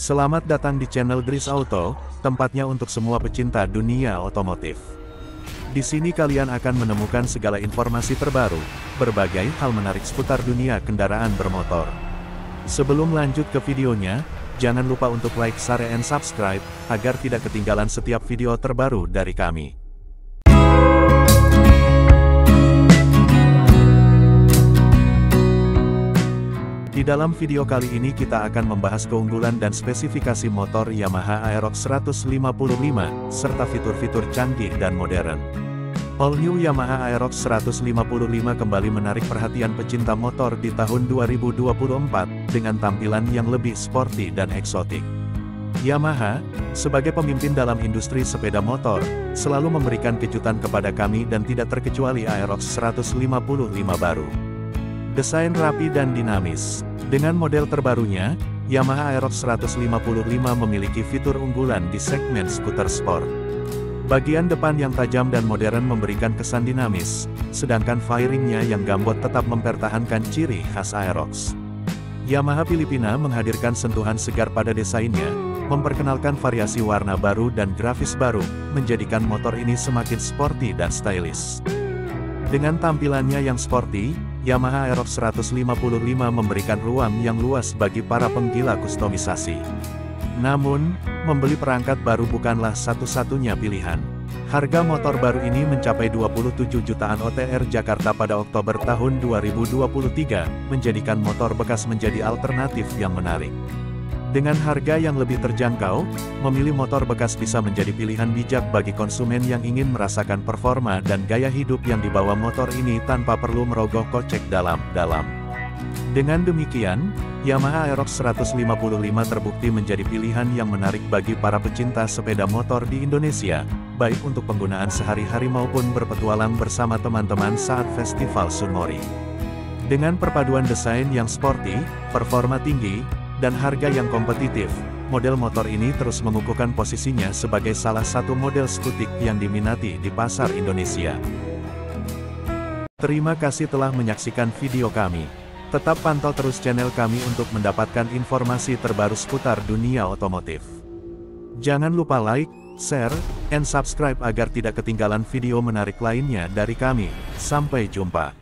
Selamat datang di channel Dris Auto, tempatnya untuk semua pecinta dunia otomotif. Di sini kalian akan menemukan segala informasi terbaru, berbagai hal menarik seputar dunia kendaraan bermotor. Sebelum lanjut ke videonya, jangan lupa untuk like, share, and subscribe, agar tidak ketinggalan setiap video terbaru dari kami. Di dalam video kali ini kita akan membahas keunggulan dan spesifikasi motor Yamaha Aerox 155, serta fitur-fitur canggih dan modern. All New Yamaha Aerox 155 kembali menarik perhatian pecinta motor di tahun 2024, dengan tampilan yang lebih sporty dan eksotik. Yamaha, sebagai pemimpin dalam industri sepeda motor, selalu memberikan kejutan kepada kami dan tidak terkecuali Aerox 155 baru. Desain rapi dan dinamis. Dengan model terbarunya, Yamaha Aerox 155 memiliki fitur unggulan di segmen skuter sport. Bagian depan yang tajam dan modern memberikan kesan dinamis, sedangkan fairingnya yang gambot tetap mempertahankan ciri khas Aerox. Yamaha Filipina menghadirkan sentuhan segar pada desainnya, memperkenalkan variasi warna baru dan grafis baru, menjadikan motor ini semakin sporty dan stylish. Dengan tampilannya yang sporty, Yamaha Aerox 155 memberikan ruang yang luas bagi para penggila kustomisasi. Namun, membeli perangkat baru bukanlah satu-satunya pilihan. Harga motor baru ini mencapai 27 jutaan OTR Jakarta pada Oktober tahun 2023, menjadikan motor bekas menjadi alternatif yang menarik. Dengan harga yang lebih terjangkau, memilih motor bekas bisa menjadi pilihan bijak bagi konsumen yang ingin merasakan performa dan gaya hidup yang dibawa motor ini tanpa perlu merogoh kocek dalam-dalam. Dengan demikian, Yamaha Aerox 155 terbukti menjadi pilihan yang menarik bagi para pecinta sepeda motor di Indonesia, baik untuk penggunaan sehari-hari maupun berpetualang bersama teman-teman saat festival Sunmori. Dengan perpaduan desain yang sporty, performa tinggi, dan harga yang kompetitif, model motor ini terus mengukuhkan posisinya sebagai salah satu model skutik yang diminati di pasar Indonesia. Terima kasih telah menyaksikan video kami. Tetap pantau terus channel kami untuk mendapatkan informasi terbaru seputar dunia otomotif. Jangan lupa like, share, and subscribe agar tidak ketinggalan video menarik lainnya dari kami. Sampai jumpa.